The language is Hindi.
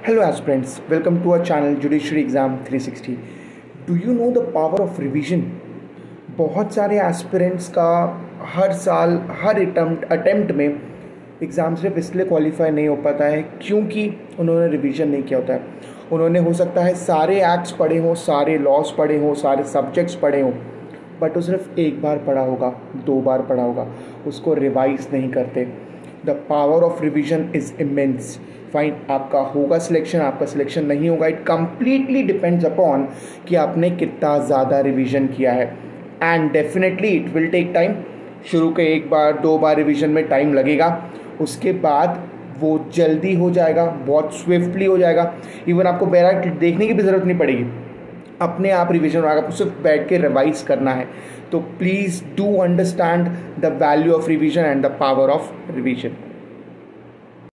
Hello aspirants, welcome to our channel Judiciary Exam 360. Do you know the power of revision? बहुत सारे एस्पिरेंट्स का हर साल हर अटेम्प्ट में एग्ज़ाम सिर्फ इसलिए क्वालिफाई नहीं हो पाता है क्योंकि उन्होंने रिवीजन नहीं किया होता है। उन्होंने हो सकता है सारे एक्ट्स पढ़े हों, सारे लॉज पढ़े हों, सारे सब्जेक्ट्स पढ़े हों, बट वो सिर्फ एक बार पढ़ा होगा, 2 बार पढ़ा होगा, उसको रिवाइज नहीं करते। The power of revision is immense. Fine, आपका होगा सिलेक्शन, आपका सिलेक्शन नहीं होगा, इट कम्प्लीटली डिपेंड्स अपॉन कि आपने कितना ज़्यादा रिविजन किया है। And definitely it will take time. शुरू के 1 बार 2 बार रिविजन में टाइम लगेगा, उसके बाद वो जल्दी हो जाएगा, बहुत स्विफ्टली हो जाएगा। इवन आपको बैराक देखने की भी ज़रूरत नहीं पड़ेगी, अपने आप रिविजन होगा, आपको सिर्फ बैठ के रिवाइज करना है। तो please do understand the value of revision and the power of revision.